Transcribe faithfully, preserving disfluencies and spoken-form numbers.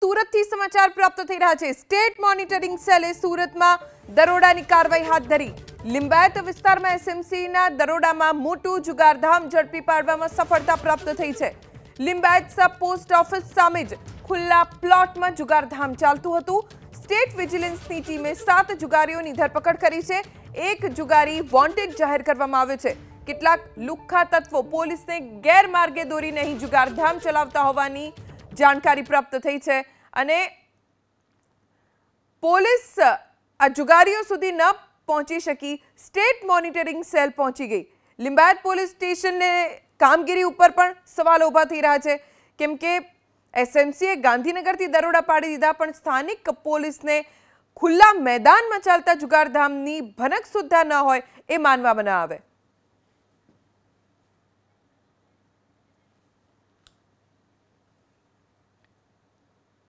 સુરતથી સમાચાર પ્રાપ્ત થઈ રહ્યા છે। સ્ટેટ મોનિટરિંગ સેલે સુરતમાં દરોડાની કાર્યવાહી હાથ ધરી। લિંબાયત વિસ્તારમાં એસએમસીના દરોડામાં મોટું જુગારધામ ઝડપી પાડવામાં સફળતા પ્રાપ્ત થઈ છે। લિંબાયત સબ પોસ્ટ ઓફિસ સામે જ ખુલ્લા પ્લોટમાં જુગારધામ ચાલતું હતું। સ્ટેટ વિજિલન્સની ટીમે સાત જુગારીઓની ધરપકડ કરી છે। એક જુગારી વોન્ટેડ જાહેર કરવામાં આવ્યો છે। કેટલાક લુખ્ખા તત્વો પોલીસને ગેરમાર્ગે દોરીને અહીં જુગારધામ ચલાવતા હોવાની जानकारी प्राप्त थई छे अने पुलिस आ जुगारीओ सुधी न पहोंची शकी। स्टेट मॉनिटरिंग सेल पहोंची गई। लिंबायत पुलिस स्टेशन ने कामगीरी उपर पण सवाल उभा थई रह्या छे केम के एसएमसीए गांधीनगरथी दरोड़ा पाड़ी दीधा पण स्थानिक पुलिसने खुल्ला मैदान में चालता जुगारधामनी भनक सुद्धा न होय ए मानवामां न आवे।